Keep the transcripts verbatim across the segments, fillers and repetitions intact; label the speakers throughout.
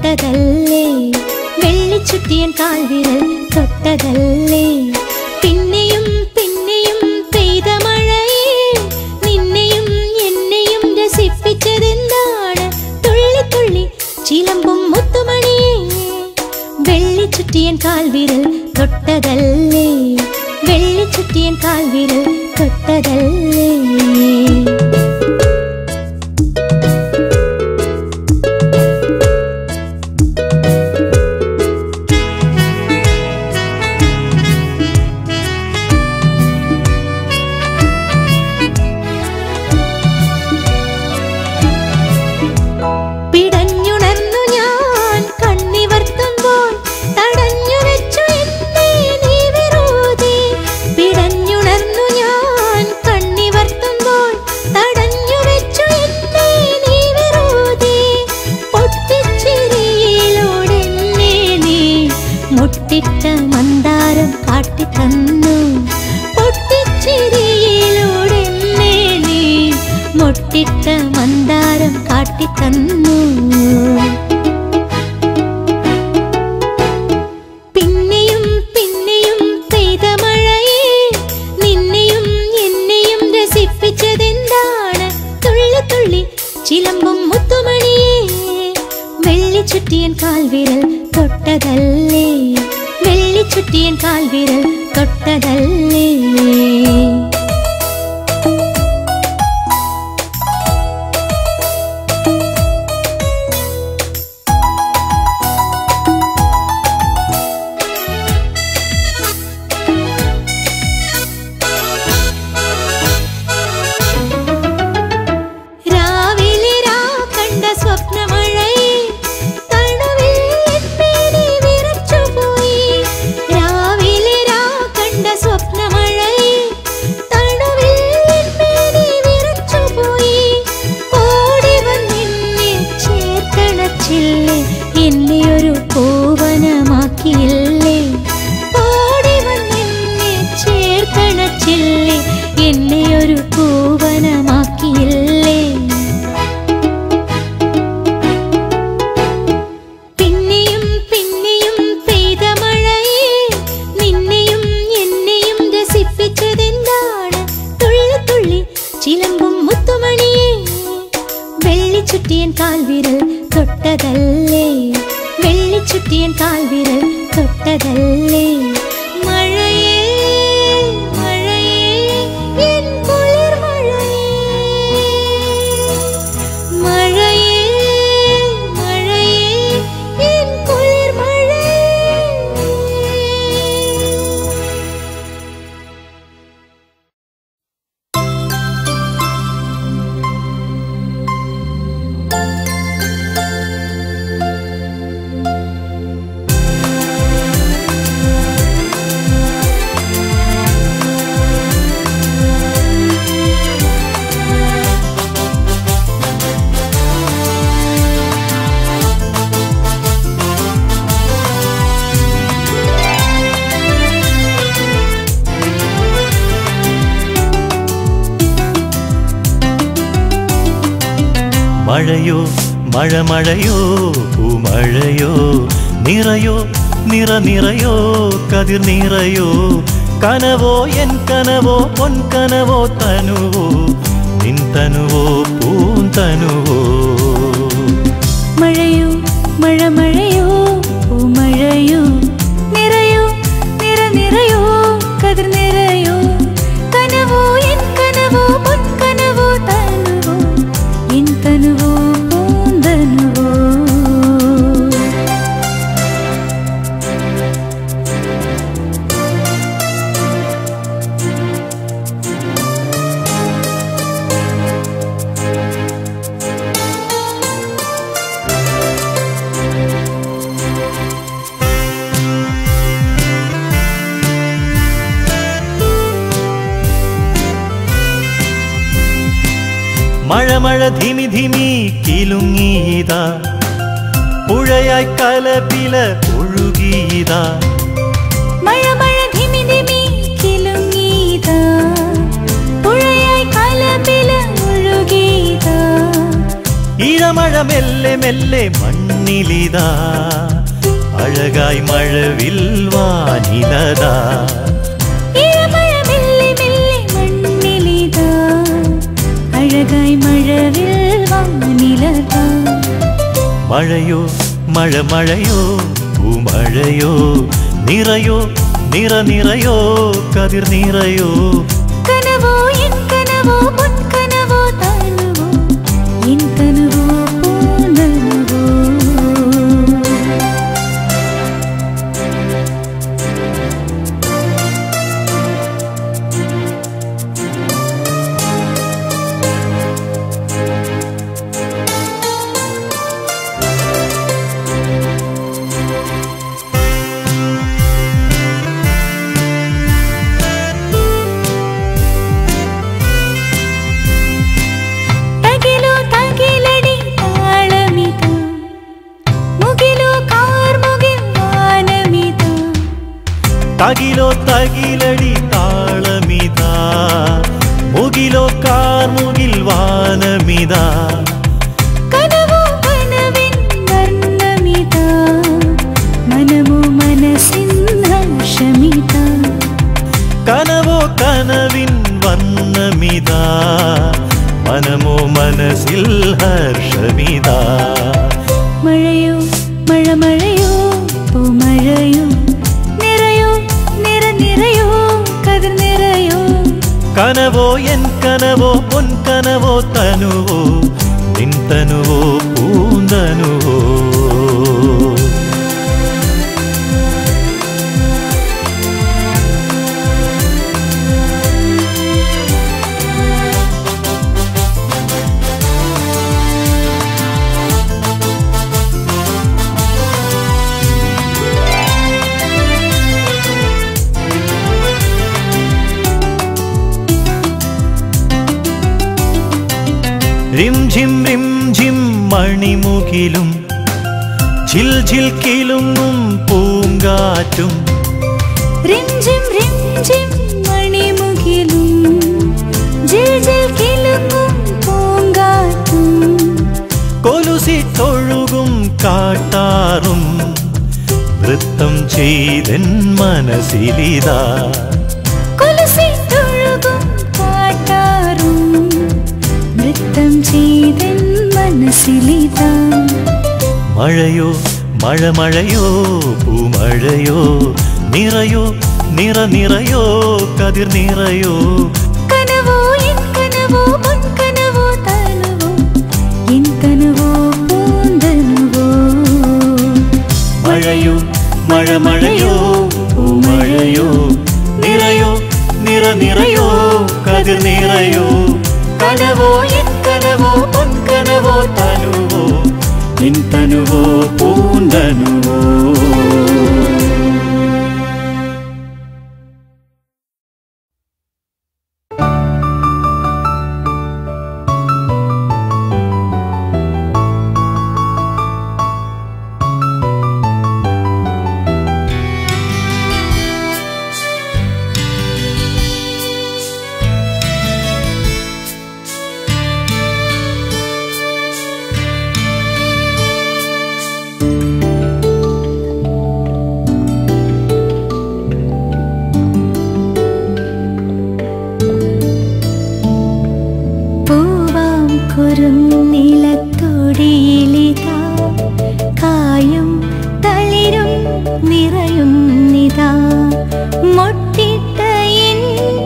Speaker 1: തൊട്ടതല്ലേ വെള്ളിച്ചുട്ടിയൻ കാൽവിരൽ തൊട്ടതല്ലേ പിന്നെയും പിന്നെയും പെയ്ത മഴയെ നിന്നെയും എന്നെയും രസിപ്പിച്ചതെന്താണ് തുള്ളി തുള്ളി ചിലമ്പും മുത്തുമണിയെ വെള്ളിച്ചുട്ടിയൻ കാൽവിരൽ തൊട്ടതല്ലേ വെള്ളിച്ചുട്ടിയൻ കാൽവിരൽ തൊട്ടതല്ലേ മന്ദാരം കാട്ടിത്തന്നു പൊട്ടിച്ചിരിയിലൂടെ നീ മുട്ടിട്ട മന്ദാരം കാട്ടിത്തന്നു പിന്നെയും പിന്നെയും പെയ്ത മഴയെ നിന്നെയും എന്നെയും രസിപ്പിച്ചതെന്താണ് തുള്ളി തുള്ളി ചിലമ്പും മുത്തുമണിയെ വെള്ളിച്ചുട്ടിയൻ കാൽവിരൽ തൊട്ടതല്ലേ വെള്ളിച്ചുട്ടിയൻ കാൽവിരൽ തൊട്ടതല്ലേ രാവിലെ രാ കണ്ട സ്വപ്നമഴയെ എന്നെയൊരു പൂവനമാക്കിയില്ലേ ഓടി വന്നെന്നെ ചേർത്തണച്ചില്ലേ എന്നെയൊരു പൂവനമാക്കിയില്ലേ പിന്നെയും പിന്നെയും പെയ്ത മഴയെ നിന്നെയും എന്നെയും രസിപ്പിച്ചതെന്താണ് തുള്ളി തുള്ളി ചിലമ്പും മുത്തുമണിയെ വെള്ളിച്ചുട്ടിയൻ കാൽവിരൽ തൊട്ടതല്ലേ വെള്ളിച്ചുട്ടിയൻ കാൽവിരൽ തൊട്ടതല്ലേ മഴയേ മഴയേ എൻ കുളിർ മഴയേ മഴയേ മഴയേ എൻ കുളിർ മഴയേ
Speaker 2: മഴയോ മഴ മഴയോ പൂമഴയോ നിറയോ നിറ നിറയോ കതിർ നിറയോ കനവോ എൻ കനവോ പൊൻകനവോ തനുവോ നിൻ തനുവോ പൂന്തനുവോ
Speaker 1: മഴയോ മഴ മഴയോ പൂമഴയോ നിറയോ നിറ നിറയോ കതിർ നിറയോ കനവോ എൻ കനവോ പൊൻകനവോ തനുവോ എൻ തനുവോ പൂന്തനുവോ
Speaker 2: മഴ മഴ ധിമി ധിമി കിലുങ്ങിയതാ പുഴയായി കലപില ഒഴുകിയതാ
Speaker 1: മഴ മഴ ധിമി ധിമി കിലുങ്ങിയതാ പുഴയായി കലപില ഒഴുകിയതാ
Speaker 2: ഇഴ ഇളമഴ മെല്ലെ മെല്ലെ മണ്ണിലിതാ അഴകായി മഴവിൽ വാനിലതാ
Speaker 1: ഇളമഴ മെല്ലെ മെല്ലെ മണ്ണിലിതാ അഴകായി മഴവിൽ വാനിലതാ
Speaker 2: മഴയോ മഴ മഴയോ പൂമഴയോ നിറയോ നിറ നിറയോ കതിർ നിറയോ
Speaker 1: കനവോ എൻ കനവോ പൊൻ കനവോ തനുവോ എൻ തനുവോ പൂന്തനുവോ
Speaker 2: തകിലോ തകിലടി താളമിതാ മുകിലോ കാർമുകിൽ വാനമിതാ
Speaker 1: കനവോ കനവിൻ വർണ്ണമിതാ മനമോ മനസ്സിൻ ഹർഷമിതാ
Speaker 2: കനവോ കനവിൻ വർണ്ണമിതാ മനമോ മനസ്സിൽ ഹർഷമിതാ
Speaker 1: മഴയോ മഴ മഴയോ പൂമഴയോ
Speaker 2: കനവോ എൻ കനവോ പൊൻ കനവോ തനുവോ നിൻ തനുവോ പൂന്തനുവോ റിംജിം റിംജിം മണിമുകിലും ജിൽ ജിൽ കിലുങ്ങും പൂങ്കാറ്റും
Speaker 1: റിംജിം റിംജിം മണിമുകിലും ജിൽ ജിൽ കിലുങ്ങും പൂങ്കാറ്റും
Speaker 2: കൊലുസിട്ടൊഴുകും കാട്ടാറും നൃത്തം ചെയ്തൻ മനസ്സിലിതാ
Speaker 1: കൊലുസിട്ടൊഴുകും കാട്ടാറും നൃത്തം ചെയ്തൻ മനസ്സിലിതാ
Speaker 2: മഴയോ മഴ മഴയോ പൂമഴയോ നിറയോ നിറ നിറയോ കതിർ നിറയോ
Speaker 1: കനവോ എൻ കനവോ പൊൻ കനവോ തനുവോ എൻ തനുവോ പൂന്തനുവോ
Speaker 2: മഴയോ മഴ മഴയോ പൂമഴയോ നിറയോ നിറ നിറയോ കതിർ നിറയോ കനവോ എൻ കനവോ പൊൻ കനവോ തനുവോ നിൻ തനുവോ പൂന്തനുവോ
Speaker 1: നിലത്തൊടിയിലിതാ കായും തളിരും നിറയുന്നിതാ മൊട്ടിട്ട എൻ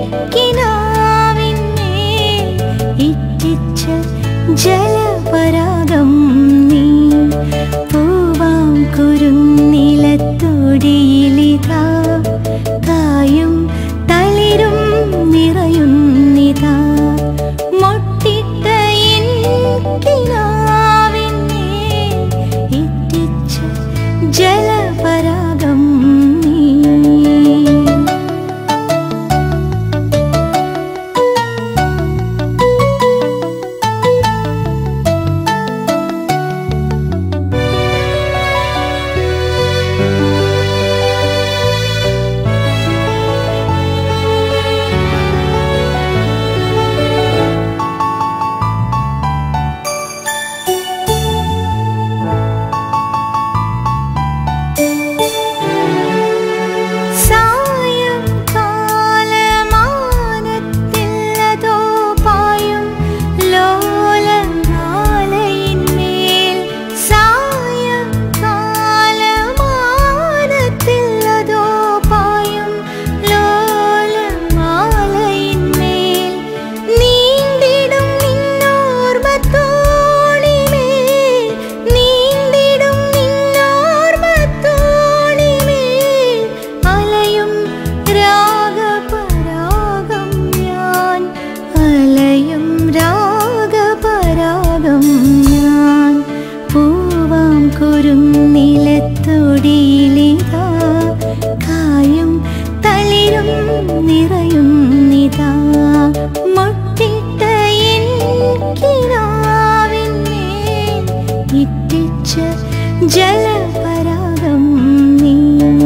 Speaker 1: കിനാവിന്മേൽ ഇറ്റിച്ച ജലപരാഗം നീ പൂവാം കുരുന്നിലത്തൊടിയിലിതാ കായും തളിരും നിറയുന്നിതാ മൊട്ടിട്ട എൻ കിനാവിന്മേൽ ഇറ്റിച്ച ജലപരാഗം നീ നിലത്തൊടിയിലിതാ കായും തളിരും നിറയുന്നിതാ മുട്ടിട്ട എൻ കിനാവിന്മേൽ ഇറ്റിച്ച ജലപരാഗം നീ.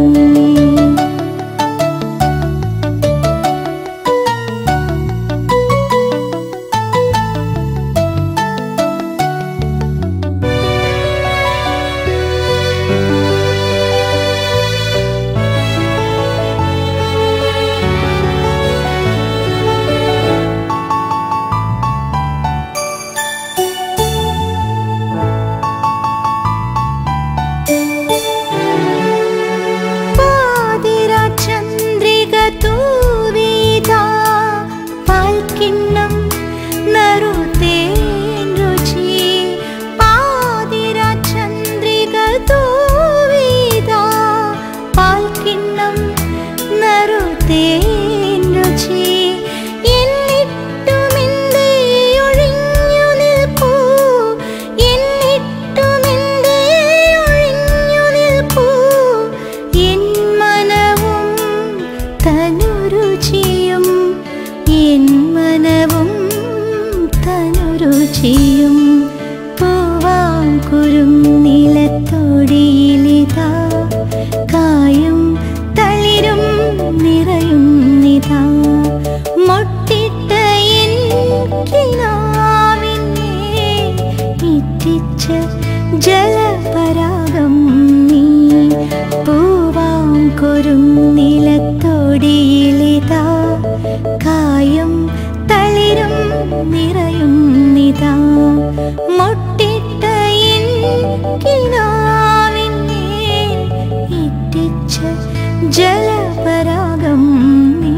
Speaker 1: പൂവാങ്കുരും നിലത്തൊടിയിലിതാ കായും തളിരും നിറയുന്നിതാ മുട്ടിട്ട എൻ കിനാവിന്മേൽ ഇറ്റിച്ച ജലപരാഗം നീ. പൂവാങ്കുരും നിലത്തൊടിയിലിതാ കായും തളിരും നിറയുന്നിതാ മുട്ടിട്ട എൻ കിനാവിന്മേൽ ഇറ്റിച്ച ജലപരാഗം നീ.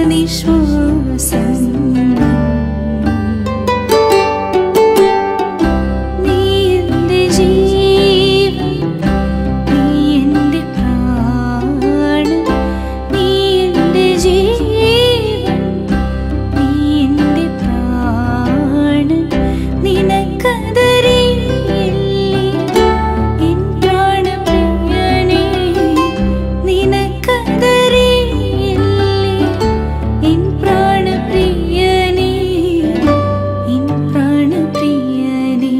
Speaker 1: നിശ്വാസം നീ എൻ്റെ ജീവൻ നീ എൻ്റെ പ്രാണൻ നീ എൻ്റെ ജീവൻ നീ എൻ്റെ പ്രാണൻ നിനക്കതറിയില്ലേ എൻ പ്രാണപ്രിയനേ നിനക്കതറിയില്ലേ എൻ പ്രാണപ്രിയനേ എൻ പ്രാണപ്രിയനേ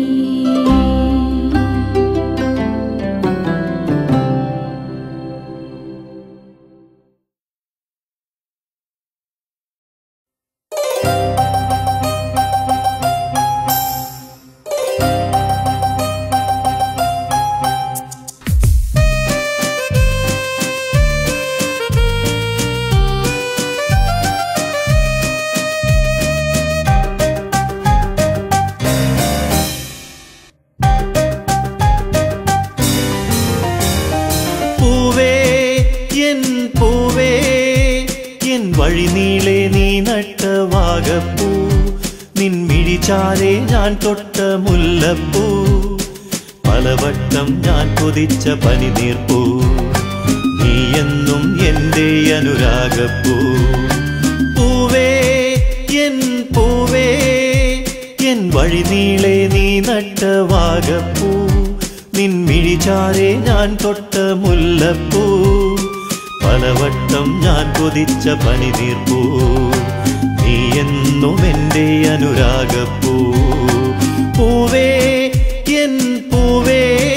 Speaker 2: പൂവേ എൻ പൂവേ എൻ വഴിനീളെ നീ നട്ട വാഗപ്പൂ നിൻമിഴിച്ചാരെ ഞാൻ തൊട്ട മുല്ലപ്പൂ പലവട്ടം ഞാൻ കൊതിച്ച പനിനീർപ്പൂ നീ എന്നും എൻ്റെ അനുരാഗപ്പൂ പൂവേ എൻ പൂവേ എൻ വഴിനീളെ നീ നട്ട വാഗപ്പൂ നിൻമിഴിച്ചാരെ ഞാൻ തൊട്ട മുല്ലപ്പൂ പലവട്ടം ഞാൻ കൊതിച്ച പനിനീർപ്പൂ നീ എന്നും എൻ്റെ അനുരാഗപ്പൂ പൂവേ എൻ പൂവേ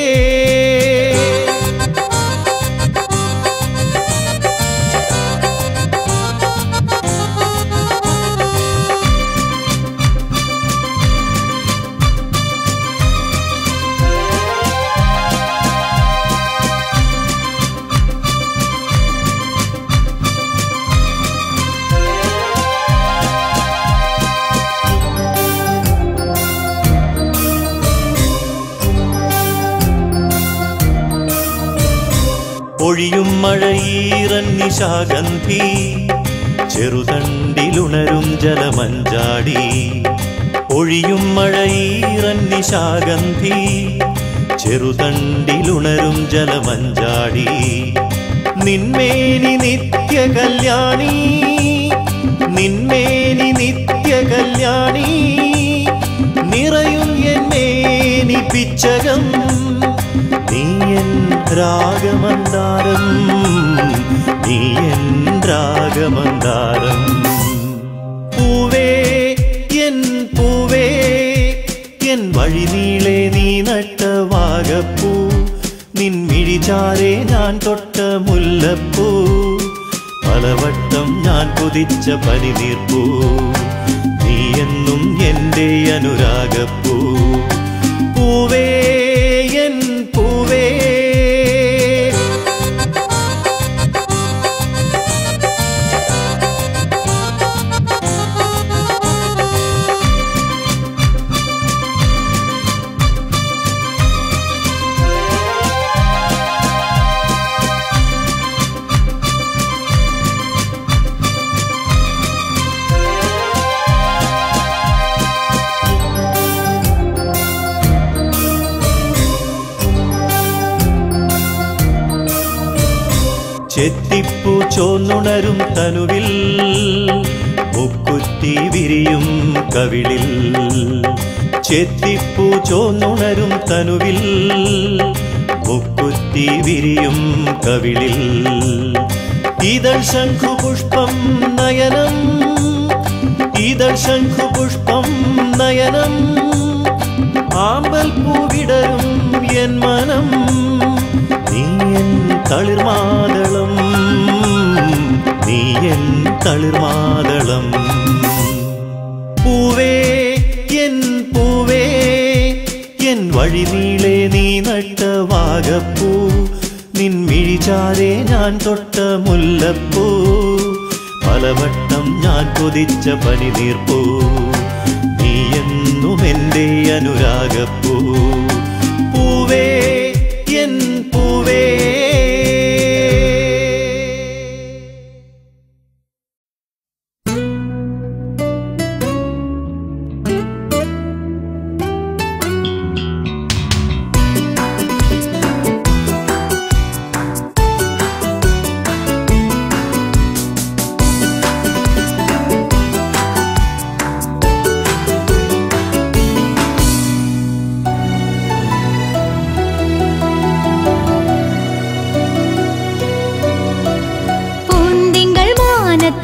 Speaker 2: ഒഴിയും മഴയീറൻ നിശാഗന്ധി ചെറുതണ്ടിലുണരും ജലമഞ്ചാടി ഒഴിയും മഴയീറൻ നിശാഗന്ധി ചെറുതണ്ടിലുണരും ജലമഞ്ചാടി നിന്മേനി നിത്യ കല്യാണി നിന്മേനി നിത്യ കല്യാണി നിറയും എന്നേനി പിച്ചകം നീ എൻ രാഗമന്ദാരം നീ എൻ രാഗമന്ദാരം പൂവേ എൻ പൂവേ എൻ വഴിനീളെ നീ നട്ട വാഗപ്പൂ നിൻമിഴിച്ചാരെ ഞാൻ തൊട്ട മുല്ലപ്പൂ പലവട്ടം ഞാൻ കൊതിച്ച പനിനീർപ്പൂ നീ എന്നും എൻ്റെ അനുരാഗപ്പൂ പൂവേ എൻ പൂവേ ചെത്തിപ്പൂ ചോന്നുണരും തനുവിൽ മുക്കുറ്റി വിരിയും കവിളിൽ ചെത്തിപ്പൂ ചോന്നുണരും തനുവിൽ മുക്കുറ്റി വിരിയും കവിളിൽ ഇതൾ ശംഖുപുഷ്പം നയനം ഇതൾ ശംഖുപുഷ്പം നയനം ആമ്പൽ പൂവിടരും എൻ മനം നീ എൻ തളിർമാതളം നീ എൻ തളിർമാതളം പൂവേ എൻ പൂവേ എൻ വഴിനീളെ നീ നട്ട വാഗപ്പൂ നിൻമിഴിച്ചാരെ ഞാൻ തൊട്ട മുല്ലപ്പൂ പലവട്ടം ഞാൻ കൊതിച്ച പനിനീർപ്പൂ നീ എന്നും എൻ്റെ അനുരാഗപ്പൂ പൂവേ എൻ പൂവേ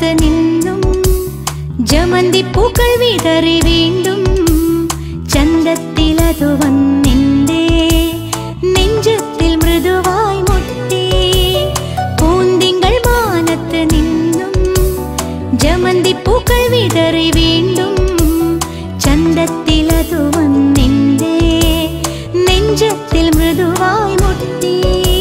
Speaker 1: മാനത്ത് നിന്നും ജമന്തിപ്പൂക്കൾ വിതറി വീണ്ടും ചന്തത്തിലതു വന്നെന്റെ നെഞ്ചത്തിൽ മൃദുവായി മുട്ടി. പൂന്തിങ്കൾ മാനത്ത് നിന്നും ജമന്തിപ്പൂക്കൾ വിതറി വീണ്ടും ചന്തത്തിലതു വന്നെന്റെ നെഞ്ചത്തിൽ മൃദുവായി മുട്ടി.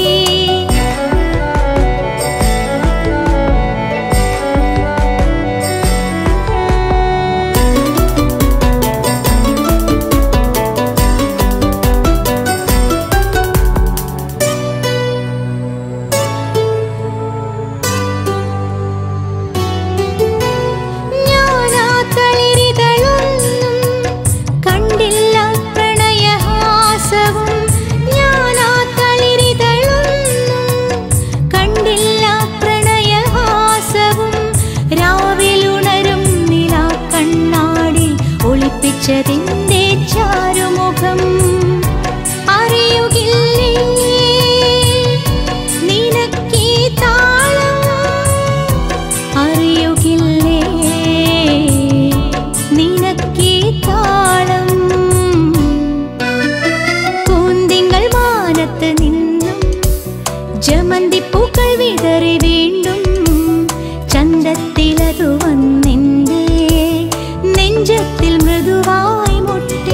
Speaker 1: ിന്റെ ചാരുമുഖം അറിയുകില്ലേ നിനക്കീ താളം, അറിയുകില്ലേ നിനക്കീ താളം. പൂന്തിങ്കൾ മാനത്ത് നിന്നും ജമന്തിപ്പൂക്കൾ വിതറി വീണ്ടും ചന്തത്തിലതു വന്നെന്റെ നെഞ്ചത്തിൽ മൃദുവായി മുട്ടി.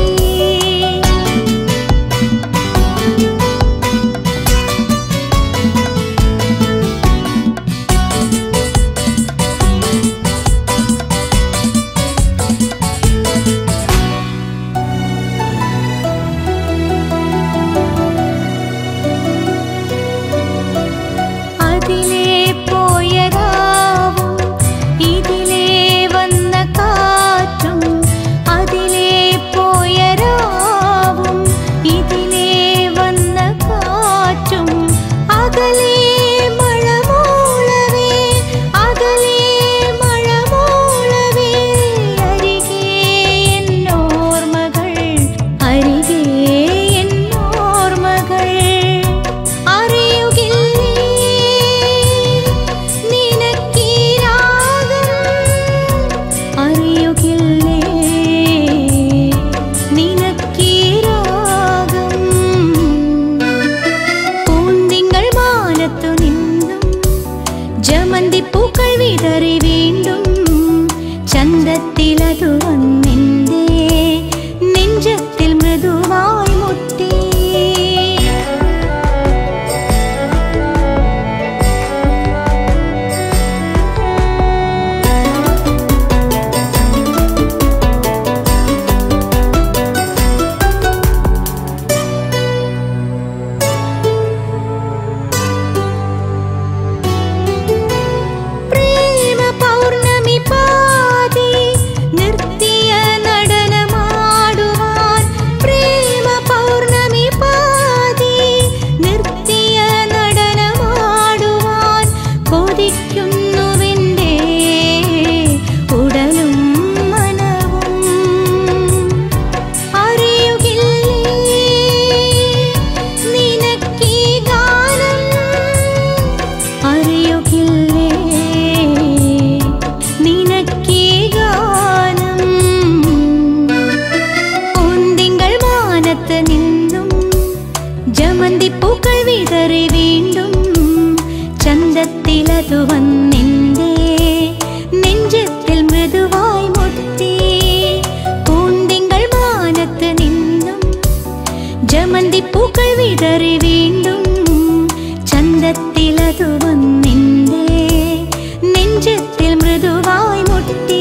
Speaker 1: അതിലേ പോയതാവും ഇതിലേ വന്ന കാറ്റും, അതിലേ പോയരാവും ഇതിലേ വന്ന കാറ്റും, അകലേ മഴമൂളവേ അകലേ മഴമൂളവേ അരികെ എന്നോർമകൾ, അരികെ എന്നോർമകൾ. അറിയുകില്ലേ നിനക്കീ രാഗം, അറിയുകില്ലേ നിനക്കീ രാഗം. പൂന്തിങ്കൾ മാനത്തു നിന്നും ജമന്തിപ്പൂക്കൾ വിതറി വീണ്ടും ചന്തത്തിലതു വന്നെന്റെ നെഞ്ചത്തിൽ മൃദുവായി മുട്ടി. പ്രേമ പൗർണമി പാതി നിർത്തിയ നടനമാടുവാൻ, പ്രേമ പൗർണമി പാതി നിർത്തിയ നടനമാടുവാൻ കൊതിക്കുന്നുവെന്റെ ഉടലും മനവും. അറിയുകില്ലേ നിനക്കീ ഗാനം, അറിയുകില്ലേ നിനക്കീ ഗാനം. പൂന്തിങ്കൾ മാനത്ത് നിന്നും ജമന്തിപ്പൂക്കൾ വിതറി വീണ്ടും ചന്തത്തിലതു വന്നെന്റെ നെഞ്ചത്തിൽ മൃദുവായി മുട്ടി. പൂന്തിങ്കൾ മാനത്ത് നിന്നും ജമന്തിപ്പൂക്കൾ വിതറി വീണ്ടും ചന്തത്തിലതു വന്നെന്റെ നെഞ്ചത്തിൽ മൃദുവായി മുട്ടി.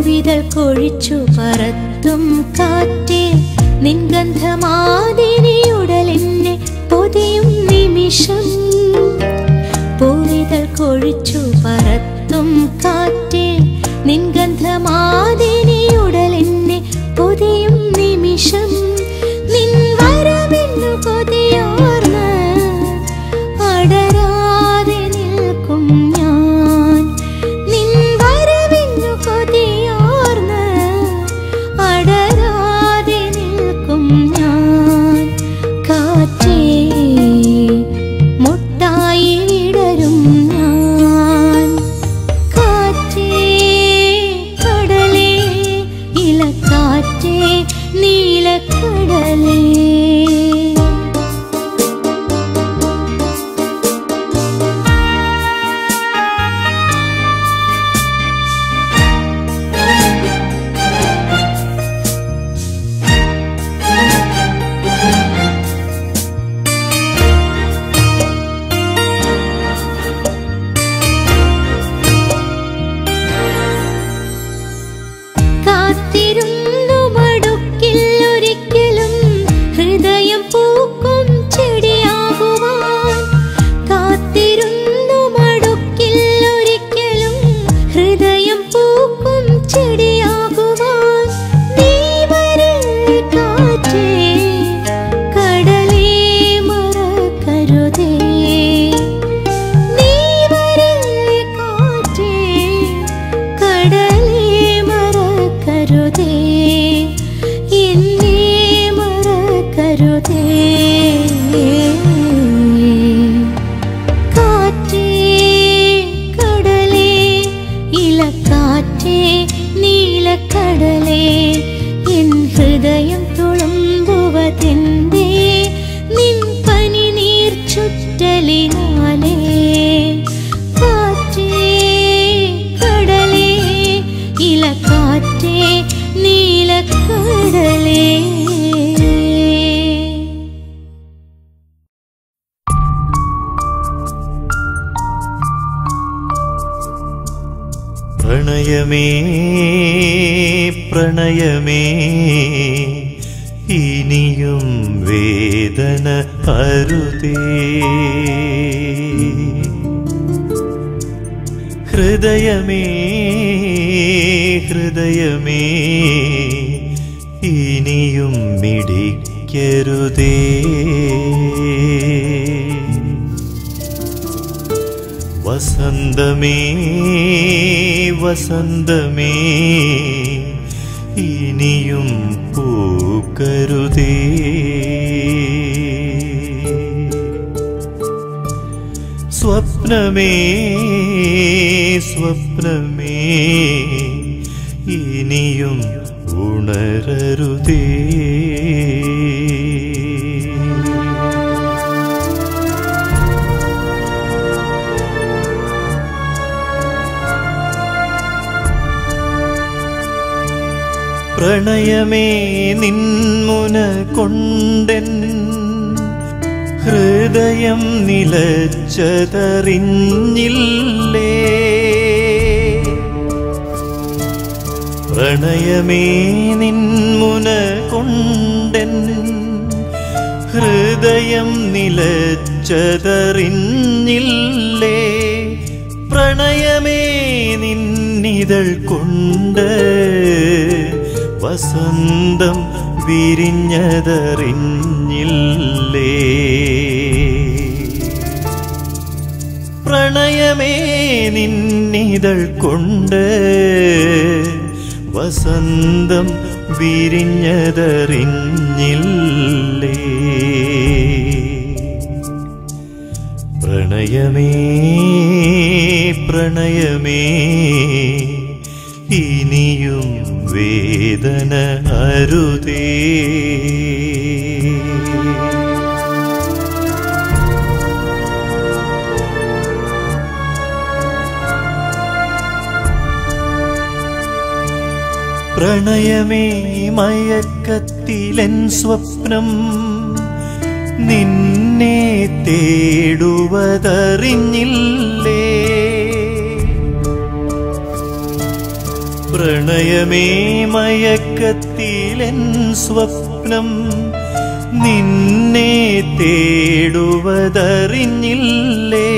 Speaker 1: പൂവിതൾ കൊഴിച്ചു പറത്തും കാറ്റേ നിൻഗന്ധമാതിനിയുടലെന്നെ പൊതിയും നിമിഷം പൂവിതൾ കൊഴിച്ചു പറത്തും കാറ്റേ നിൻഗന്ധമാതിനിയുടലെന്നെ പൊതിയും നിമിഷം നിൻ വരവെന്നു കൊതിയോർന്ന് അടരാതെ നിൽക്കും ഞാൻ നിൻ വരവെന്നു കൊതിയോർന്ന് അടരാതെ നിൽക്കും ഞാൻ കാറ്റേ മുട്ടായി വിടരും ഞാൻ കാറ്റേ കടലേ ഇലക്കാറ്റേ നീലക്കടലേ കാത്തിരുന്നു മടുക്കിൽ ഒരിക്കലും ഹൃദയം പൂക്കും ചെടിയാകുവാൻ കാത്തിരുന്നു മടുക്കിൽ ഒരിക്കലും ഹൃദയം പൂക്കും ചെടിയാകുവാൻ നീ വരില്ലേ കാറ്റേ കടലേ മറക്കരുതേ നീ വരില്ലേ കാറ്റേ കടലേ മറക്കരുതേ എന്നെ മറക്കരുതേ കാറ്റേ കടലേ ഇലക്കാറ്റേ നീലക്കടലേ എൻ ഹൃദയം തുളുമ്പുവതെന്തേ നിൻ പനിനീർ ചുറ്റലിനാലേ കാറ്റേ കടലേ ഇലക്കാറ്റേ നീലക്കടലേ
Speaker 2: പ്രണയമേ പ്രണയമേ ഇനിയും വേദന അരുതേ ഹൃദയമേ ഹൃദയമേ ഇനിയും മിടിക്കരുതേ വസന്തമേ വസന്തമേ ഇനിയും പൂക്കരുതേ സ്വപ്നമേ സ്വപ്നമേ ഇനിയും ഉണരരുതേ പ്രണയമേ നിൻമുന കൊണ്ടെൻ ഹൃദയം നിലച്ചതറിഞ്ഞില്ലേ പ്രണയമേ നിൻമുന കൊണ്ടെൻ ഹൃദയം നിലച്ചതറിഞ്ഞില്ലേ പ്രണയമേ നിന്നിതൾ കൊണ്ട് വസന്തം വിരിഞ്ഞതറിഞ്ഞില്ലേ പ്രണയമേ നിന്നിതൾ കൊണ്ട് വസന്തം വിരിഞ്ഞതറിഞ്ഞില്ലേ പ്രണയമേ പ്രണയമേ ഇനിയും വേദന അരുതേ പ്രണയമേ മയക്കത്തിലെൻ സ്വപ്നം നിന്നെ തേടുവതറിഞ്ഞില്ലേ പ്രണയമേ മയക്കത്തിലെൻ സ്വപ്നം നിന്നെ തേടുവതറിഞ്ഞില്ലേ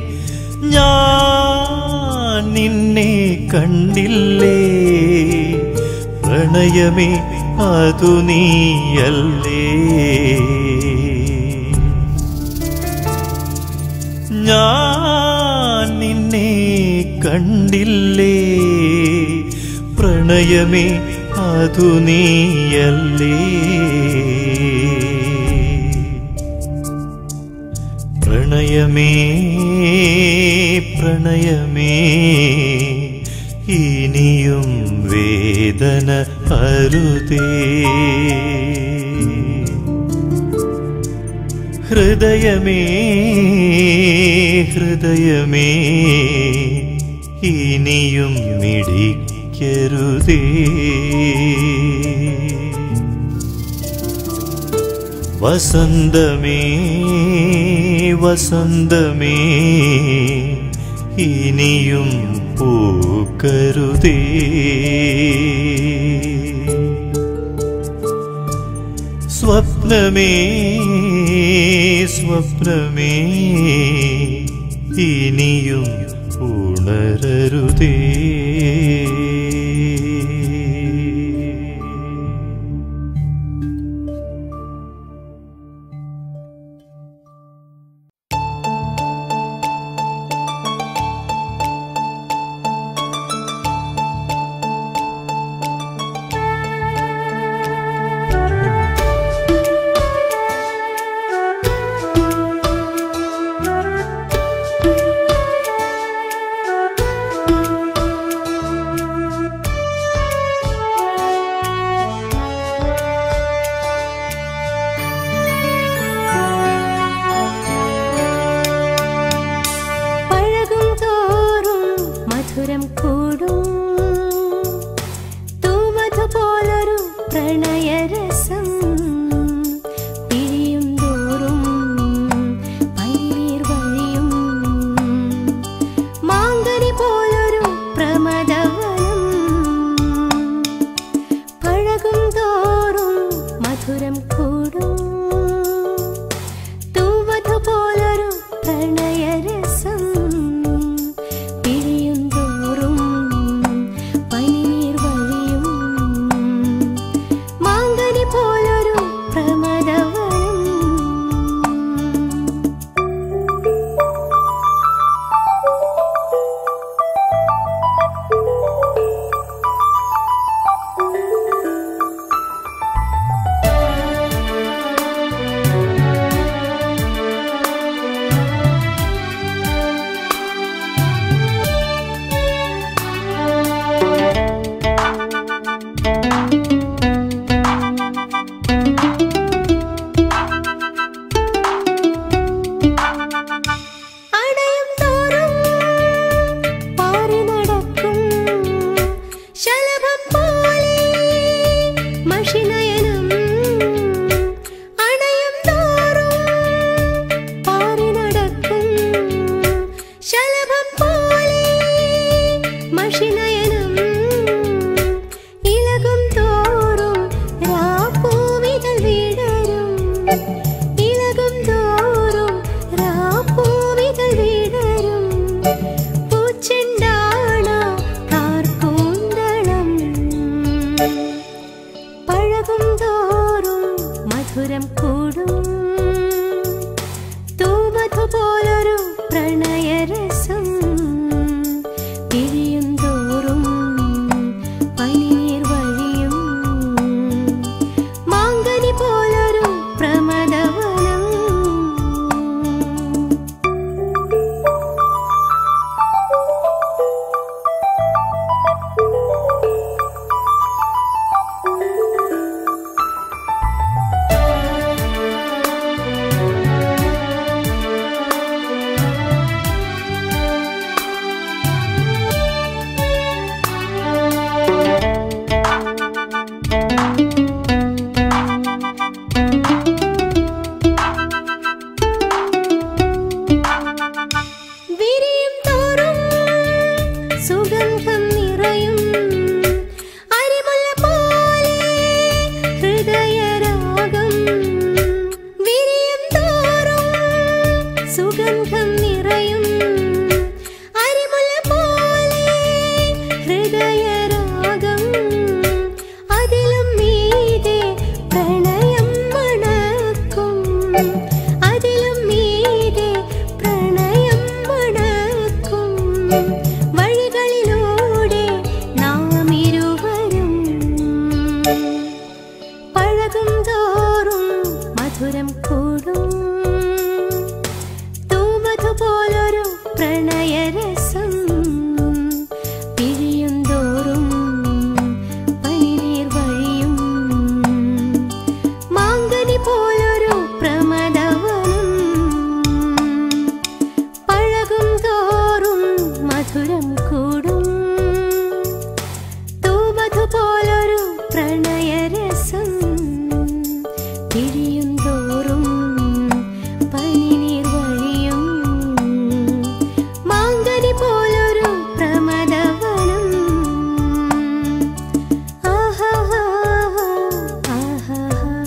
Speaker 2: ഞാൻ നിന്നെ കണ്ടില്ലേ പ്രണയമേ അതു നീയല്ലേ ഞാൻ നിന്നെ കണ്ടില്ലേ പ്രണയമേ അതു നീയല്ലേ പ്രണയമേ പ്രണയമേ ഇനിയും വേദന അരുതേ ഹൃദയമേ ഹൃദയമേ ഇനിയും മിടിക്കരുതേ വസന്തമേ വസന്തമേ ഇനിയും പൂക്കരുതേ സ്വപ്നമേ സ്വപ്നമേ ഇനിയും ഉണരരുതേ
Speaker 1: തൂവധു പോലൊരു പ്രണയരസം പിരിയും തോറും ഹൃദയരാഗം അതിലും മീതെ പ്രണയം മണക്കും അതിലും മീതെ പ്രണയം മണക്കും വഴികളിലൂടെ നാം ഇരുവരും പഴകും തോറും മധുരം കൂടും തൂമധു പോലൊരു പ്രണയരസം പിഴിയും തോറും പനിനീർ വഴിയും മാങ്കനി പോലൊരു പ്രമദവനം പഴകും തോറും മധുരം കൂടും തൂമധു പോലൊരു പ്രണയരസം പിഴിയും തോറും പനിനീർ വഴിയും മാങ്കനി പോലൊരു പ്രമദവനം ആഹാ ആഹാ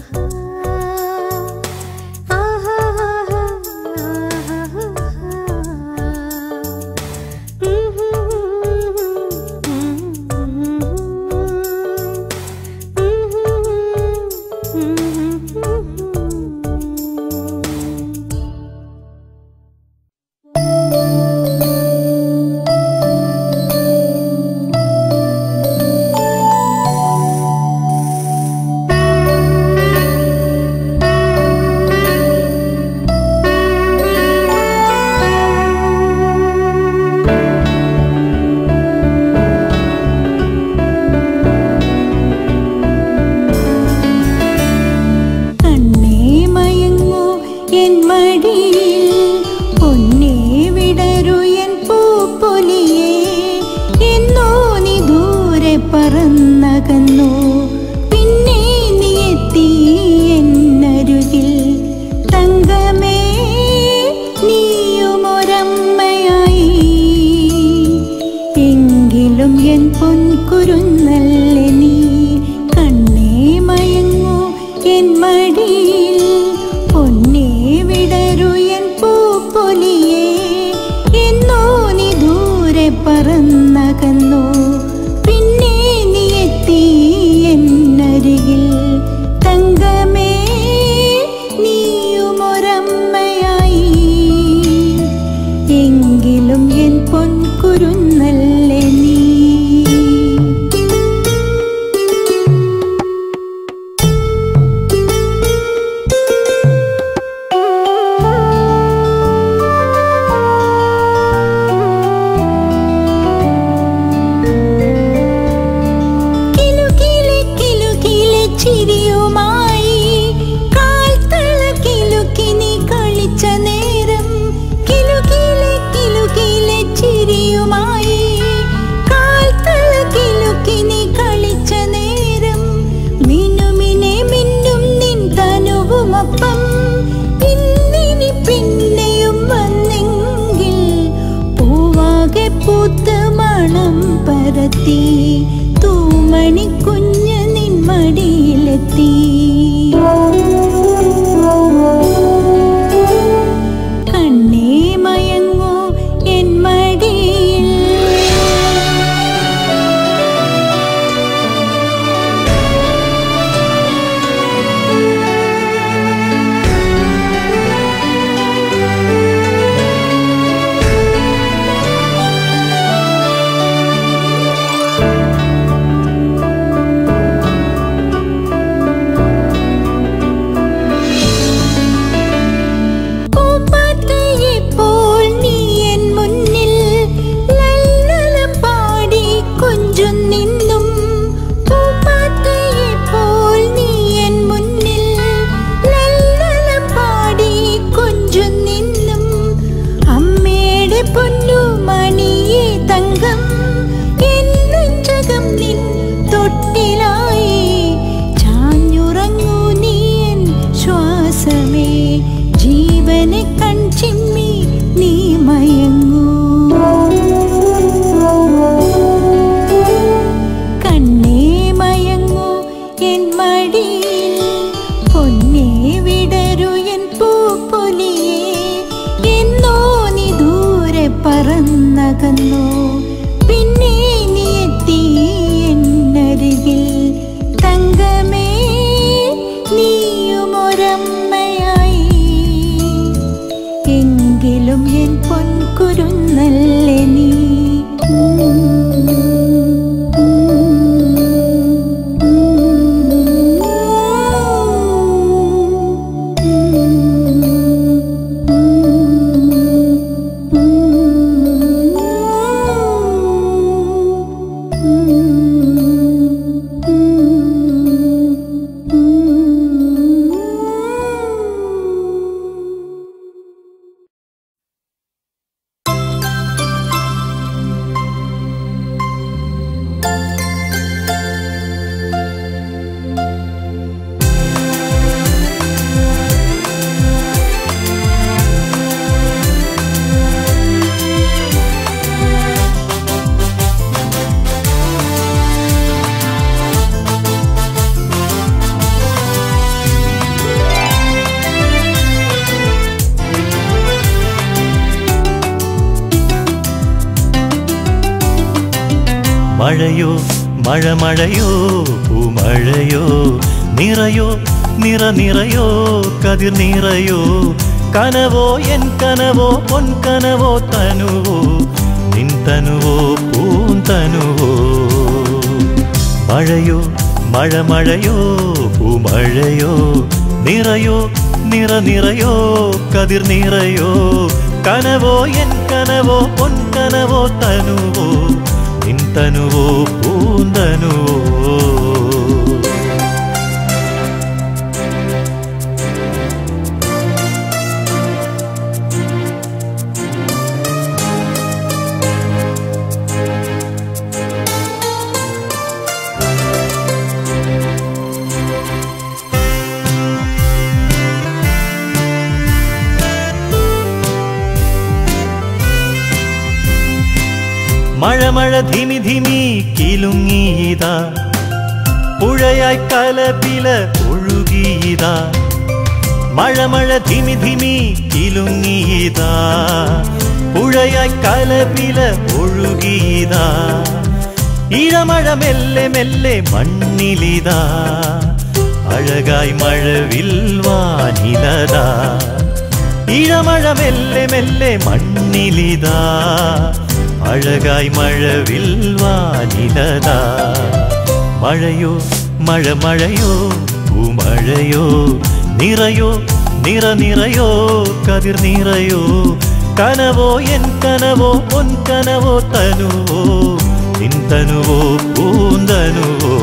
Speaker 1: പറന്നകന്നു പിന്നെ നീ എത്തി എന്നരുകിൽ തങ്കമേ നീയുമൊരമ്മയായി എങ്കിലും എൻ പൊൻകുരുന്നല്ലേ നീ കണ്ണേ മയങ്ങൂ എൻ മടിയിൽ പൊന്നേ വിടരൂ എൻ പൂപ്പൊലിയേ എന്നോ നീ ദൂരെ പറന്നകന്നു എന്നരികിൽ തങ്കമേ നീയുമൊരമ്മയായി എങ്കിലും എൻ പൊൻകുരുന്നല്ലേ നീ ചിരിയുമായി കാൽത്തള കിലുക്കി നീ കളിച്ച നേരം കിലുകിലെ കിലുകിലെ ചിരിയുമായി കാൽത്തള കിലുക്കി നീ കളിച്ച നേരം മിനുമിനെ മിന്നും നിൻ തനുവുമൊപ്പം ഇന്നിനി പിന്നെയും വന്നെങ്കിൽ പൂവാകെ പൂത്ത് മണം പരത്തി തൂമണി കുഞ്ഞ് മടിയിലെത്തി കണ്ണേ മയങ്ങൂ എൻ മടിയിൽ
Speaker 2: മഴയോ മഴ മഴയോ പൂമഴയോ നിറയോ നിറ നിറയോ കതിർ നിറയോ കനവോ എൻ കനവോ പൊൻകനവോ തനുവോ നിൻ തനുവോ പൂന്തനുവോ മഴയോ മഴ മഴയോ പൂമഴയോ നിറയോ നിറ നിറയോ കതിർ നിറയോ കനവോ എൻ കനവോ പൊൻകനവോ തനുവോ നിൻ തനുവോ പൂന്തനുവോ മഴ മഴ ധിമി ധിമി കിലുങ്ങിയതാ പുഴയായി കലപില ഒഴുകിയതാ മഴ മഴ ധിമി ധിമി കിലുങ്ങിയതാ പുഴയായി കലപില ഒഴുകിയതാ ഇഴമഴ മെല്ലെ മെല്ലെ മണ്ണിലിതാ അഴകായി മഴവിൽ വാനിലതാ ഇഴമഴ മെല്ലെ മെല്ലെ മണ്ണിലിതാ അഴകായി മഴവിൽ വാനിലതാ മഴയോ മഴ മഴയോ പൂമഴയോ നിറയോ നിറ നിറയോ കതിർ നിറയോ കനവോ എൻ കനവോ പൊൻകനവോ തനുവോ നിൻ തനുവോ പൂന്തനുവോ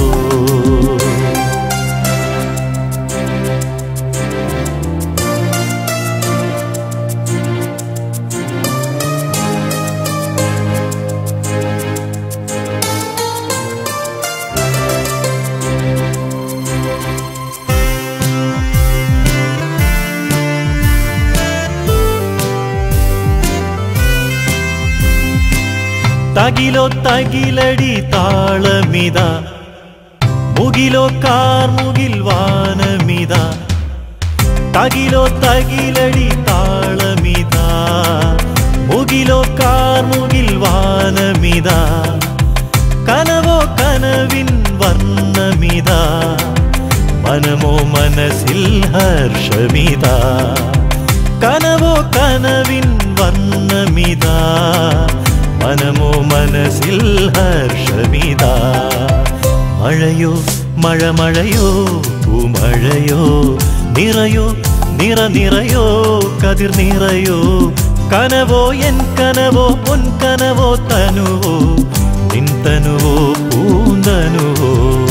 Speaker 2: തകിലോ തകിലടി താളമിത മുകിലോ കാർമുകിൽ വാനമിത തകിലോ തകിലടി താളമിത മുകിലോ കാർമുകിൽ വാനമിത കനവോ കനവിൻ വർണ്ണമിത മനമോ മനസ്സിൽ ഹർഷമിത കനവോ കനവിൻ വർണ്ണമിത മനമോ മനസ്സിൽ ഹർഷമിതാ മഴയോ മഴ മഴയോ പൂമഴയോ നിറയോ നിറ നിറയോ കതിർ നിറയോ കനവോ എൻ കനവോ പൊൻകനവോ തനുവോ നിൻ തനുവോ പൂന്തനുവോ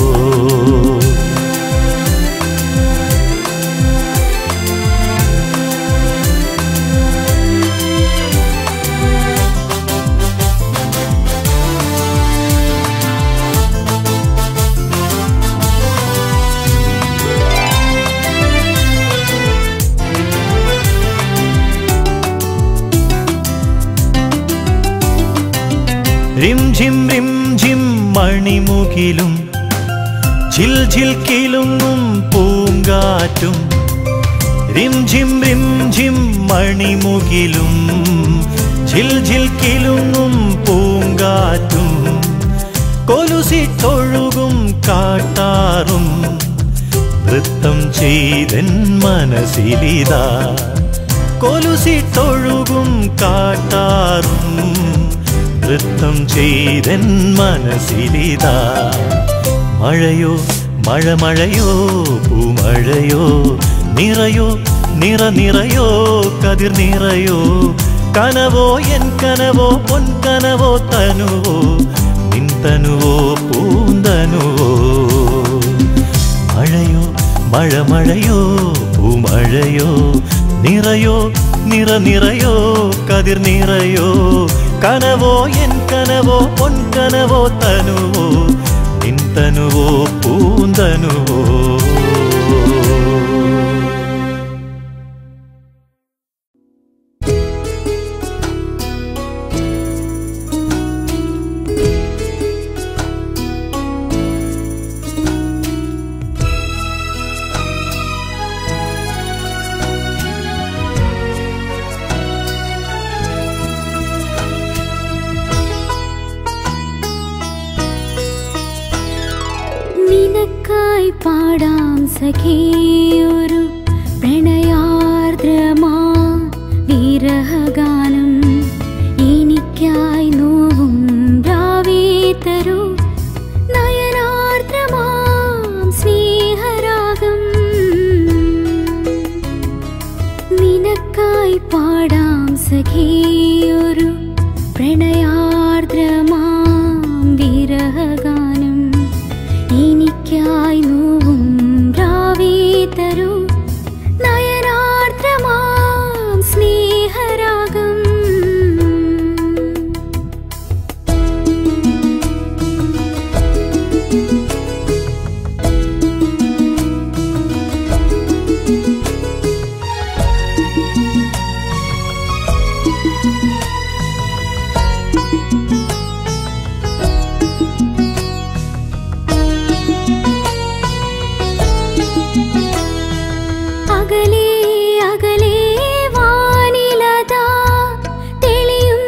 Speaker 2: റിം ഝിം റിം ഝിം മണിമുകിലും ഝിൽ ഝിൽ കിലുങ്ങും പൂങ്കാറ്റും റിം ഝിം റിം ഝിം മണിമുകിലും ഝിൽ ഝിൽ കിലുങ്ങും പൂങ്കാറ്റും കൊലുസിട്ടൊഴുകും കാട്ടാറും നൃത്തം ചെയ്തൻ മനസ്സിലിതാ കൊലുസിട്ടൊഴുകും കാട്ടാറും നൃത്തം ചെയ്തൻ മനസ്സിലിതാ മഴയോ മഴ മഴയോ പൂമഴയോ നിറയോ നിറ നിറയോ കതിർ നിറയോ കനവോ എൻ കനവോ പൊൻകനവോ തനുവോ നിൻ തനുവോ പൂന്തനുവോ മഴയോ മഴ മഴയോ പൂമഴയോ നിറയോ നിറ നിറയോ കതിർ നിറയോ കനവോ എൻ കനവോ പൊൻകനവോ തനുവോ നിൻ തനുവോ പൂന്തനുവോ
Speaker 1: സഖിയൊരു പ്രണയാർദ്രമാ വിരഹഗാനം എനിക്കായി നോവും രാവേ തരൂ നയനാർദ്രമാം സ്നേഹരാഗം നിനക്കായി പാടാം സഖിയൊരു പ്രണയാർദ്രമാം വിരഹഗാനം എനിക്കായി നോവും രാവേ തരൂ നയനാർദ്രമാം സ്നേഹരാഗം അകലേ അകലേ വാനിലതാ തെളിയും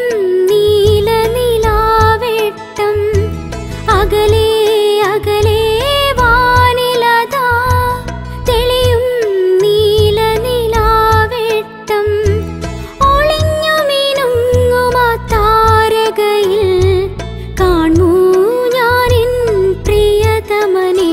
Speaker 1: നീലനിലാവെട്ടം അകലേ അകലേ വാനിലതാ തെളിയും നീലനിലാവെട്ടം ഒളിഞ്ഞു മിനുങ്ങുമാ താരകയിൽ കാണൂ ഞാനിൻ പ്രിയതമനേ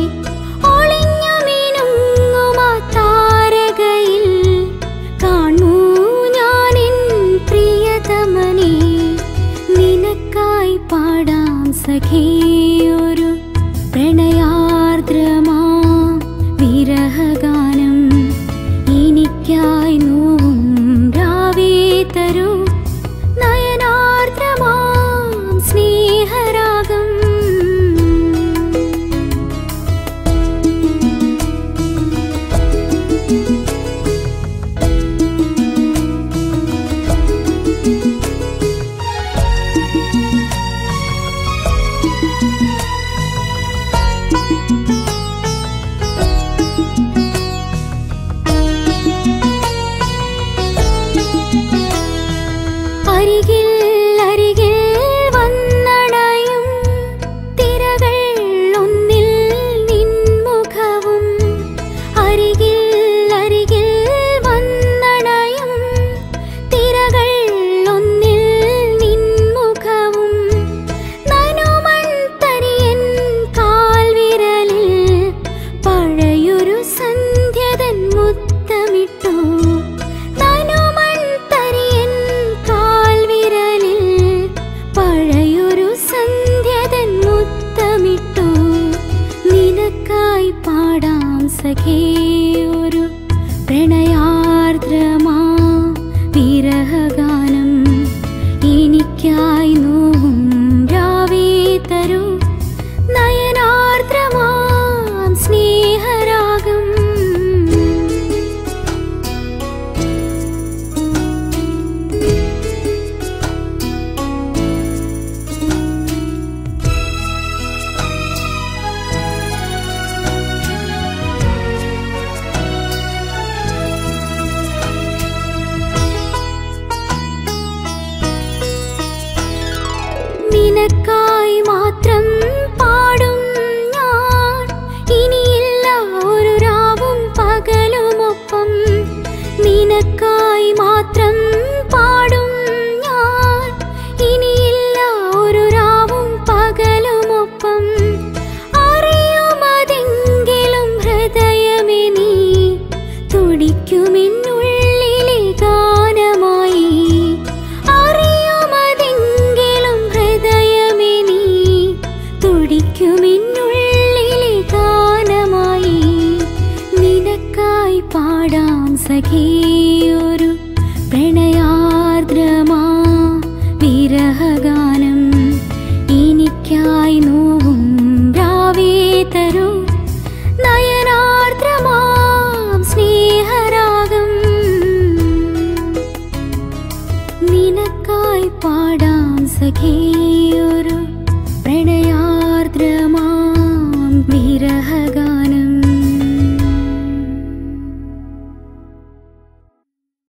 Speaker 1: പാടാം സഖിയൊരു പ്രണയാർദ്രമാം വിരഹഗാനം എനിക്കായി നോവും രാവേ തരൂ നയനാർദ്രമാം സ്നേഹരാഗം അരികിൽ അരികിൽ വന്നണയും തിരകൾ ഒന്നിൽ നിൻമുഖവും അരികിൽ അരികിൽ വന്നണയും തിരകൾ ഒന്നിൽ നിൻമുഖവും നനുമൺ തരിയൻ കാൽവിരലിൽ പഴയൊരു സന്ധ്യതൻ മുത്തമിട്ടു പഴയൊരു സന്ധ്യതൻ മുത്തമിട്ടു നിനക്കായി പാടാം സഖിയൊരു പ്രണയാർദ്രമാം വിരഹഗാനം എനിക്കായി നോവും രാവേ തരൂ നയനാർദ്രമാം സ്നേഹരാഗം നിനക്കായി മാത്രം പാടും ഞാൻ ഇനിയില്ല ഒരു രാവും പകലുമൊപ്പം നിനക്കായി മാത്രം പാടും ഞാൻ ഇനിയില്ല ഒരു രാവും പകലുമൊപ്പം അറിയുമതെങ്കിലും ഹൃദയമേ നീ തുടിക്കുമെന്നുള്ളിലെ ഗാനമായി തുടിക്കുമെന്നുള്ളിലെ ഗാനമായി നിനക്കായി പാടാം സഖിയൊരു പ്രണയാർദ്രമാം വിരഹഗാനം എനിക്കായി നോവും രാവേ തരൂ നയനാർദ്രമാം സ്നേഹരാഗം നിനക്കായി പാടാം സഖിയൊരു പ്രണയ